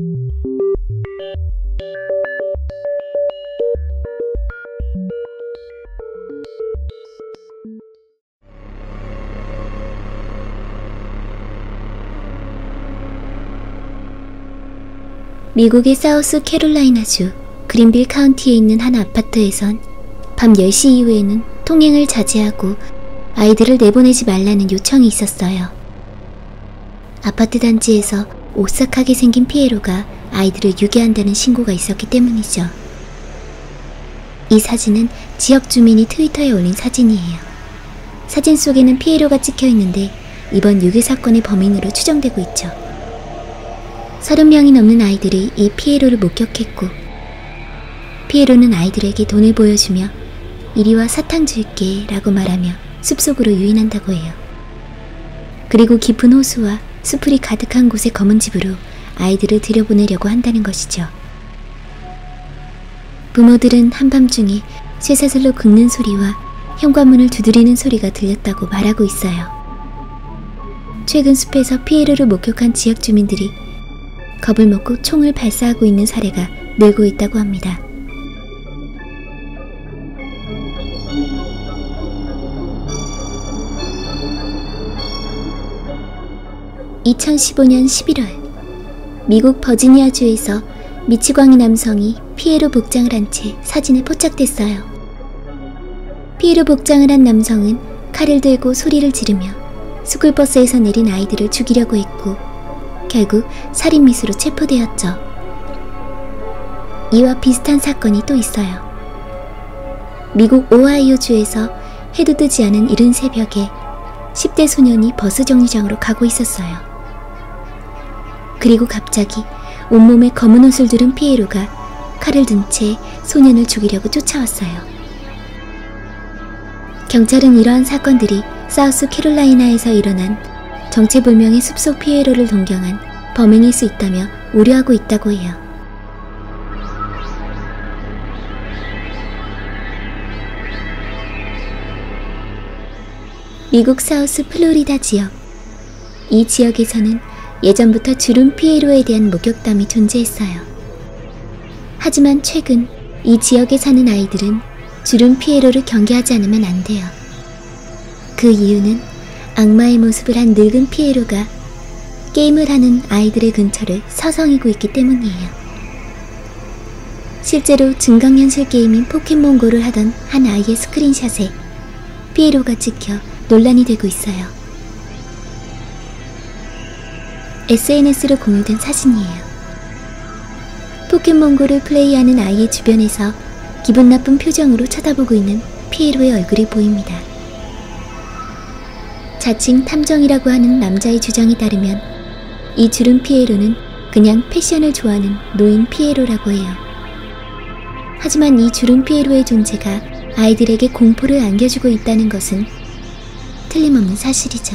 미국의 사우스 캐롤라이나주 그린빌 카운티에 있는 한 아파트에선 밤 10시 이후에는 통행을 자제하고 아이들을 내보내지 말라는 요청이 있었어요. 아파트 단지에서 오싹하게 생긴 피에로가 아이들을 유괴한다는 신고가 있었기 때문이죠. 이 사진은 지역 주민이 트위터에 올린 사진이에요. 사진 속에는 피에로가 찍혀 있는데 이번 유괴 사건의 범인으로 추정되고 있죠. 30명이 넘는 아이들이 이 피에로를 목격했고, 피에로는 아이들에게 돈을 보여주며 이리와 사탕 줄게 라고 말하며 숲속으로 유인한다고 해요. 그리고 깊은 호수와 수풀이 가득한 곳의 검은 집으로 아이들을 들여보내려고 한다는 것이죠. 부모들은 한밤중에 쇠사슬로 긁는 소리와 현관문을 두드리는 소리가 들렸다고 말하고 있어요. 최근 숲에서 피에로를 목격한 지역 주민들이 겁을 먹고 총을 발사하고 있는 사례가 늘고 있다고 합니다. (2015년 11월) 미국 버지니아주에서 미치광이 남성이 피에로 복장을 한 채 사진에 포착됐어요. 피에로 복장을 한 남성은 칼을 들고 소리를 지르며 스쿨버스에서 내린 아이들을 죽이려고 했고 결국 살인미수로 체포되었죠. 이와 비슷한 사건이 또 있어요. 미국 오하이오주에서 해도 뜨지 않은 이른 새벽에 10대 소년이 버스 정류장으로 가고 있었어요. 그리고 갑자기 온몸에 검은 옷을 두른 피에로가 칼을 든 채 소년을 죽이려고 쫓아왔어요. 경찰은 이러한 사건들이 사우스 캐롤라이나에서 일어난 정체불명의 숲속 피에로를 동경한 범행일 수 있다며 우려하고 있다고 해요. 미국 사우스 플로리다 지역. 이 지역에서는 예전부터 주름 피에로에 대한 목격담이 존재했어요. 하지만 최근 이 지역에 사는 아이들은 주름 피에로를 경계하지 않으면 안 돼요. 그 이유는 악마의 모습을 한 늙은 피에로가 게임을 하는 아이들의 근처를 서성이고 있기 때문이에요. 실제로 증강현실 게임인 포켓몬고를 하던 한 아이의 스크린샷에 피에로가 찍혀 논란이 되고 있어요. SNS로 공유된 사진이에요. 포켓몬고를 플레이하는 아이의 주변에서 기분 나쁜 표정으로 쳐다보고 있는 피에로의 얼굴이 보입니다. 자칭 탐정이라고 하는 남자의 주장에 따르면 이 주름 피에로는 그냥 패션을 좋아하는 노인 피에로라고 해요. 하지만 이 주름 피에로의 존재가 아이들에게 공포를 안겨주고 있다는 것은 틀림없는 사실이죠.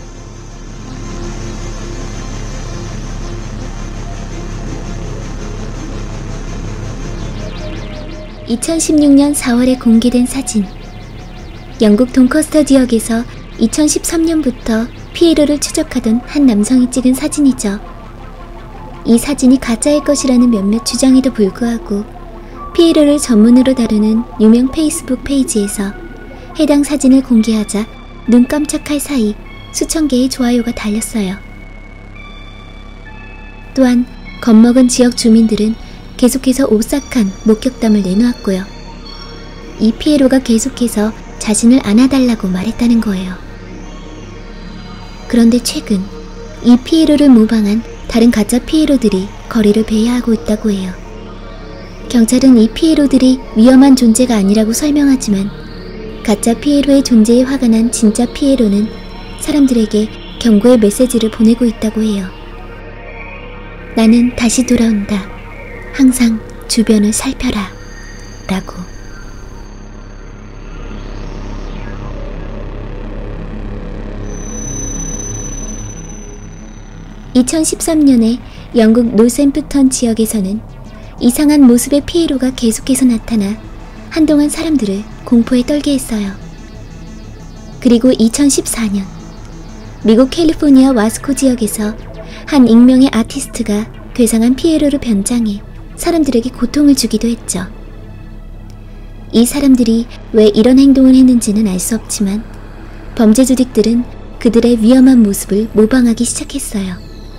(2016년 4월에) 공개된 사진. 영국 돈커스터 지역에서 2013년부터 피에로를 추적하던 한 남성이 찍은 사진이죠. 이 사진이 가짜일 것이라는 몇몇 주장에도 불구하고 피에로를 전문으로 다루는 유명 페이스북 페이지에서 해당 사진을 공개하자 눈 깜짝할 사이 수천 개의 좋아요가 달렸어요. 또한 겁먹은 지역 주민들은 계속해서 오싹한 목격담을 내놓았고요. 이 피에로가 계속해서 자신을 안아달라고 말했다는 거예요. 그런데 최근 이 피에로를 모방한 다른 가짜 피에로들이 거리를 배회하고 있다고 해요. 경찰은 이 피에로들이 위험한 존재가 아니라고 설명하지만 가짜 피에로의 존재에 화가 난 진짜 피에로는 사람들에게 경고의 메시지를 보내고 있다고 해요. 나는 다시 돌아온다. 항상 주변을 살펴라. 라고. (2013년에) 영국 노샘프턴 지역에서는 이상한 모습의 피에로가 계속해서 나타나 한동안 사람들을 공포에 떨게 했어요. 그리고 2014년 미국 캘리포니아 와스코 지역에서 한 익명의 아티스트가 괴상한 피에로로 변장해 사람들에게 고통을 주기도 했죠. 이 사람들이 왜 이런 행동을 했는지는 알 수 없지만 범죄 조직들은 그들의 위험한 모습을 모방하기 시작했어요.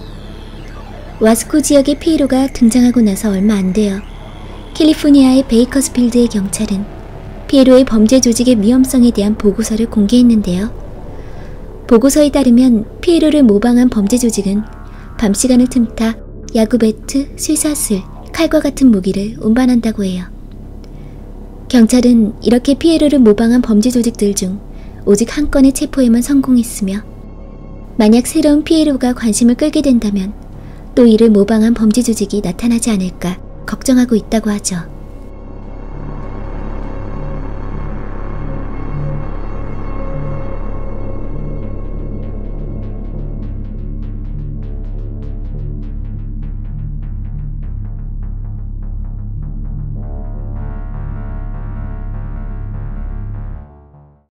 와스코 지역의 피에로가 등장하고 나서 얼마 안 되어 캘리포니아의 베이커스필드의 경찰은 피에로의 범죄 조직의 위험성에 대한 보고서를 공개했는데요. 보고서에 따르면 피에로를 모방한 범죄 조직은 밤 시간을 틈타 야구배트, 쇠사슬, 칼과 같은 무기를 운반한다고 해요. 경찰은 이렇게 피에로를 모방한 범죄 조직들 중 오직 한 건의 체포에만 성공했으며 만약 새로운 피에로가 관심을 끌게 된다면 또 이를 모방한 범죄 조직이 나타나지 않을까 걱정하고 있다고 하죠.